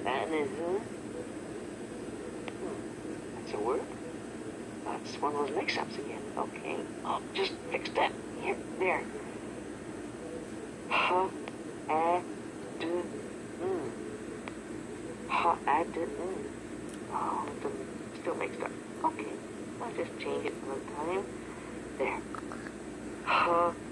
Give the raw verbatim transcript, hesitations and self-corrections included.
that is, huh? Hmm. That's a word? That's one of those mix-ups again. Okay, I'll just fix that. Here, there. Ha, a, d, mm. Ha, a, d, mm. Oh, it's still mixed up. Okay, I'll just change it another time. There. Ha,